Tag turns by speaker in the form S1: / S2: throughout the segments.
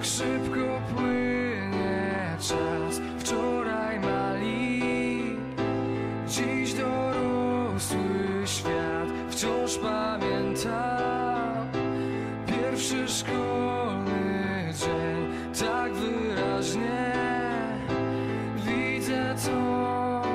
S1: Jak szybko płynie czas. Wczoraj mali, dziś dorosły świat. Wciąż pamiętam pierwszy szkolny dzień. Tak wyraźnie widzę to.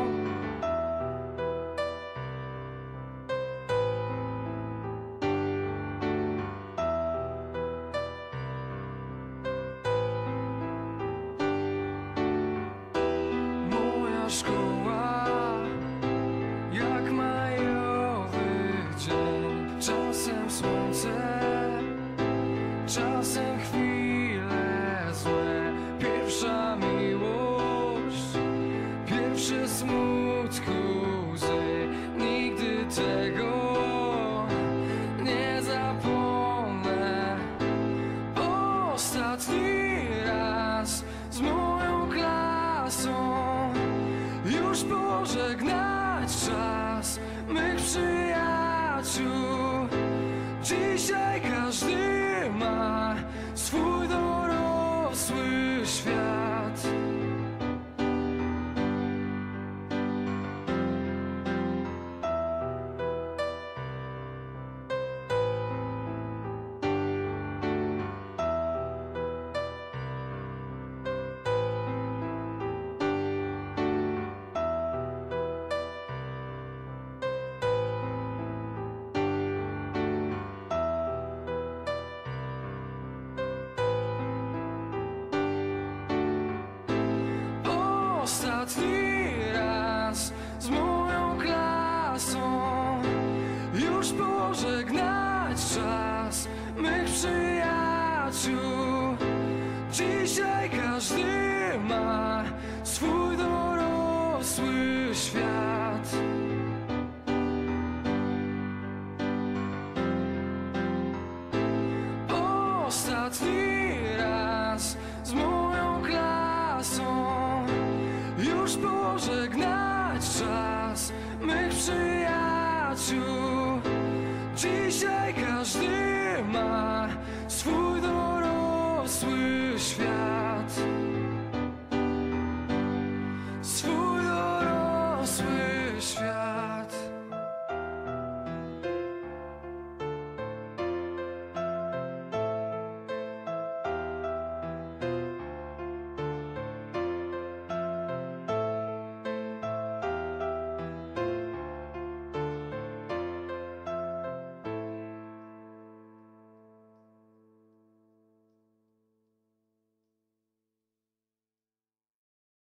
S1: Szkoła jak majowy dzień. Czasem słońce, czasem chwile złe. Pierwsza miłość, pierwsze smutku łzy. Nigdy tego nie zapomnę. Ostatni raz z moją klasą już pożegnać czas mych przyjaciół. Dzisiaj każdy ma swój dorosły świat. Ostatni raz z moją klasą już pożegnać czas mych przyjaciół. Dzisiaj każdy ma swój dorosły świat. Ostatni raz z moją klasą już pożegnać czas mych przyjaciół. Dzisiaj każdy ma swój dorosły świat.